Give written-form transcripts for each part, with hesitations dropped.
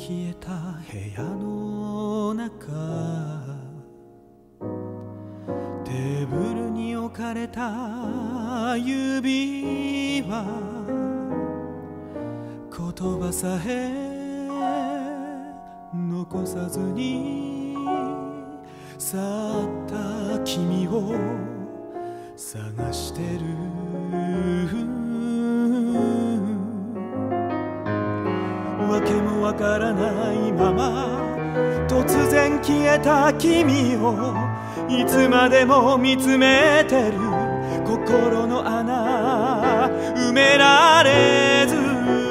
消えた部屋の中、テーブルに置かれた指輪、言葉さえ残さずに去った君を探してる。わけもわからないまま突然消えた君をいつまでも見つめてる。心の穴埋められず、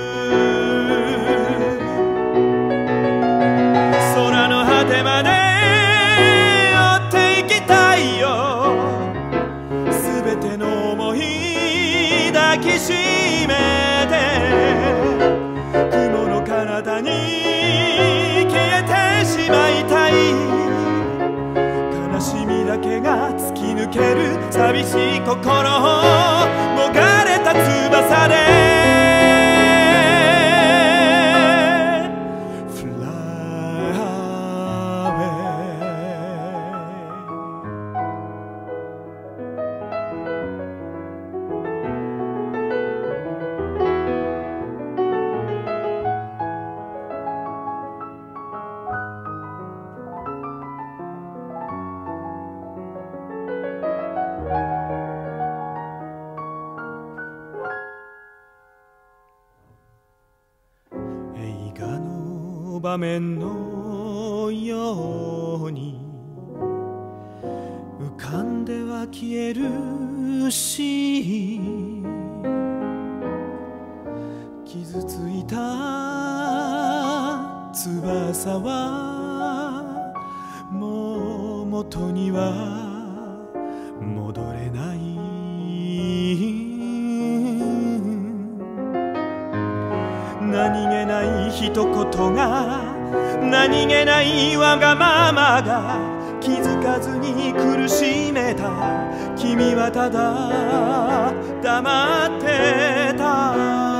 空の果てまで追っていきたいよ。すべての想い抱きしめて雲の彼方に消えてしまいたい。悲しみだけが突き抜ける寂しい心をもがれた翼で場面のように浮かんでは消えるし、傷ついた翼はもう元には戻れない。何気ない一言が何気ないわがままが気づかずに苦しめた。君はただ黙ってた。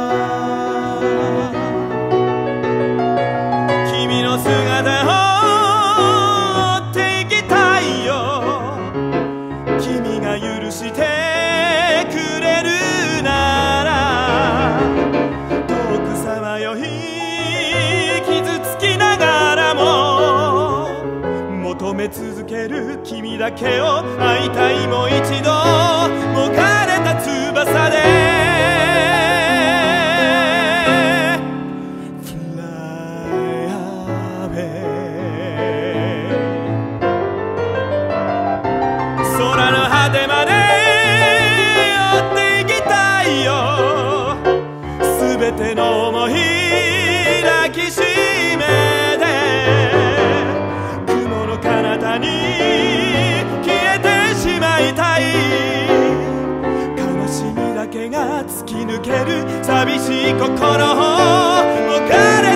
君の姿を追っていきたいよ。君が許してくれるなら遠くさまよい傷つきながらも求め続ける君だけを会いたい。もう一度もがれた翼で空の果てまで追っていきたいよ。すべての想い抱きしめて雲の彼方に消えてしまいたい。悲しみだけが突き抜ける寂しい心をもがれ